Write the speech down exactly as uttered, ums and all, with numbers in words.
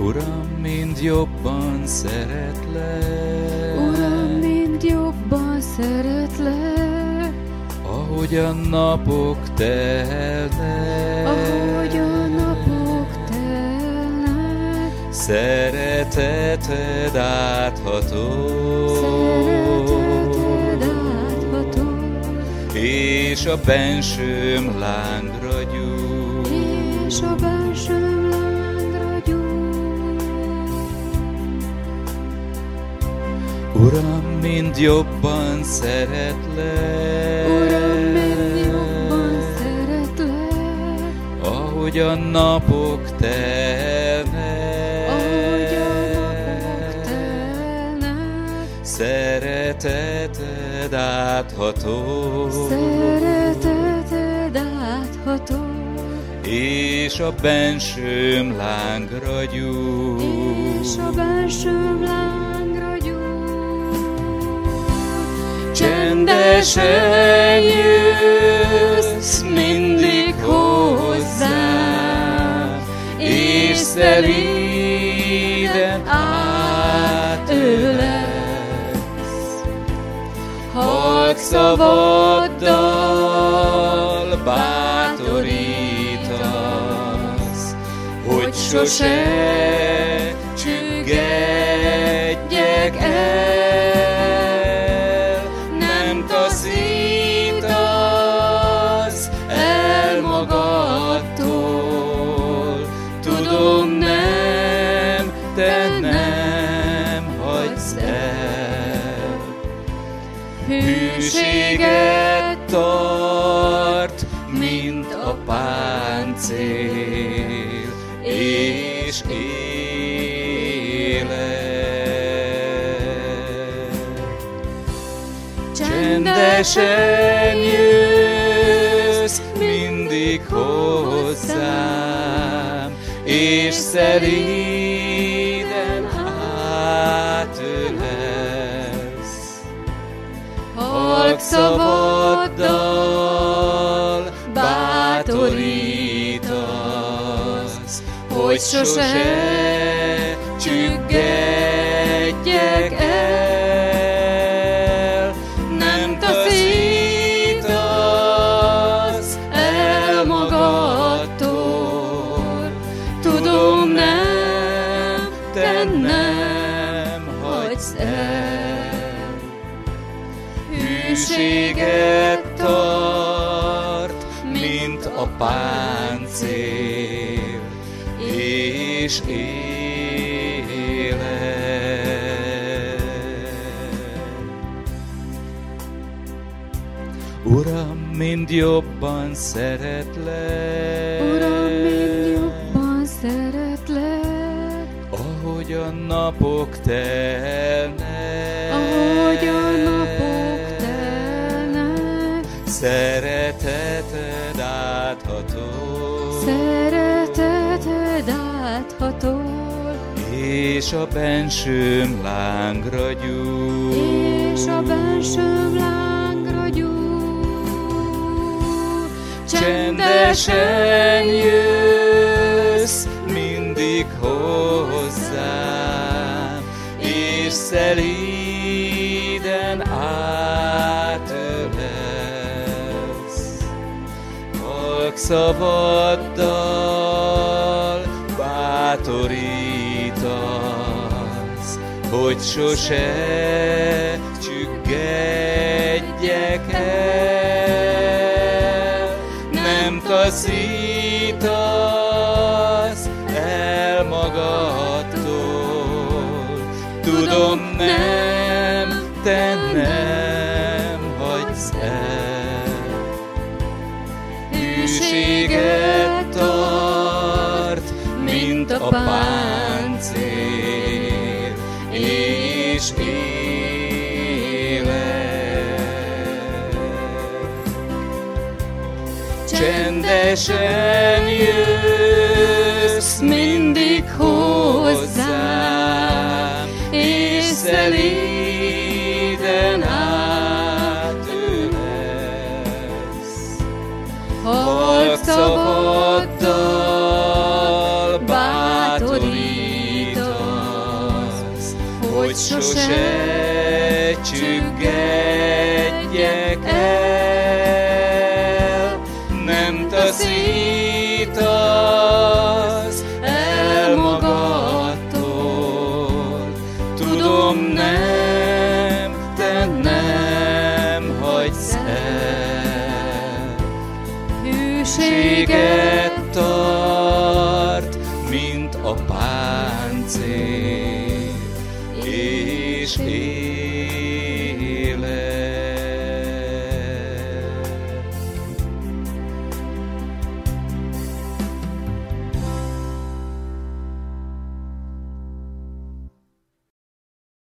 Uram, mind jobban szeretlek. Uram, mind jobban szeretlek. Ahogy a napok telnek, Ahogy a napok telnek, szereteted átható, szereteted átható, és a bensőm lángra gyújt, és a bensőm lángra gyújt. Uram, mind jobban szeretlek. Uram, mind jobban szeretlek. Ahogy a napok telnek, Ahogy a napok telnek, szereteted átható, szereteted átható, és a bensőm lángra gyújt, és a bensőm lángra gyújt. Csendesen jössz mindig hozzám, és szelíden átölelsz. Halk szavaddal bátorítasz, hogy sose csüggedjek el, nem taszítasz el magadtól. Tudom, nem, te nem hagysz el. Hűséget tart, mint a páncél, és csendesen jössz mindig hozzám, és szelíden átölelsz. Halk szavaddal bátorítasz, hogy sose csüggedjek el, nem taszítasz el magadtól. Tudom, nem, te nem hagysz el. Hűséget tart, mint a páncél, és élet. Uram, mind jobban szeretlek. Uram, mind jobban szeretlek. Ahogy a napok telnek, Ahogy a napok telnek, szereteted átható, szereteted átható, és a bensőm lángra gyújt, és a bensőm lángra gyújt. Csendesen jössz mindig hozzám, és szelíden átölelsz. Halk szavaddal bátorítasz, hogy sose csüggedjek el, nem taszítasz el magadtól. Tudom, nem, te nem hagysz el. Hűséget tart, mint a páncél, és élet. Csendesen jössz mindig hozzám, és szelíden átölelsz. Halk szavaddal bátorítasz, sose csüggedjek el, nem taszítasz el magadtól. Tudom, nem, te nem hagysz el. Hűséget tart, mint a páncél, és én